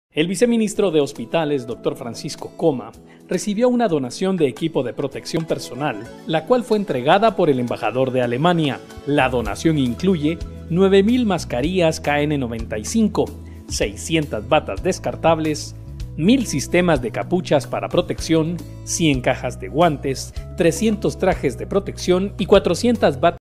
El viceministro de Hospitales, Dr. Francisco Coma, recibió una donación de equipo de protección personal, la cual fue entregada por el embajador de Alemania. La donación incluye 9.000 mascarillas KN95, 600 batas descartables, 1.000 sistemas de capuchas para protección, 100 cajas de guantes, 300 trajes de protección y 400 batas